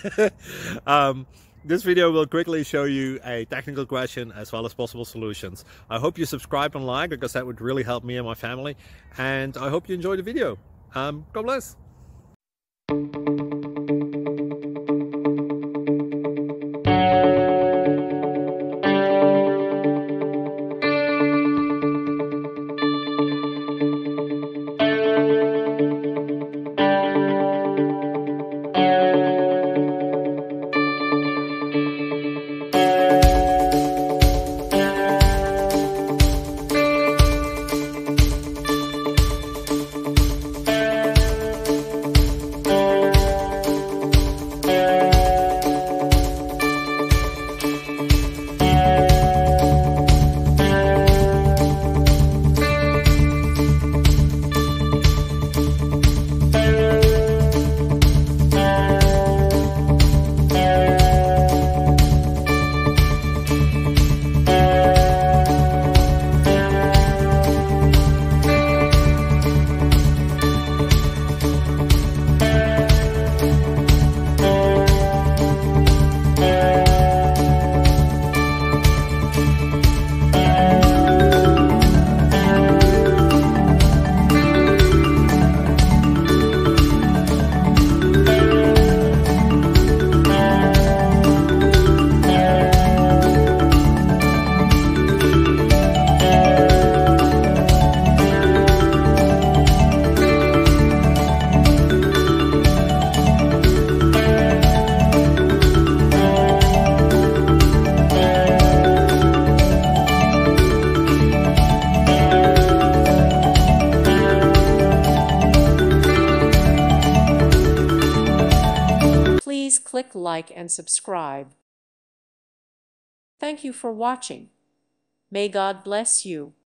This video will quickly show you a technical question as well as possible solutions. I hope you subscribe and like, because that would really help me and my family. And I hope you enjoy the video. God bless. Please click like and subscribe. Thank you for watching. May God bless you.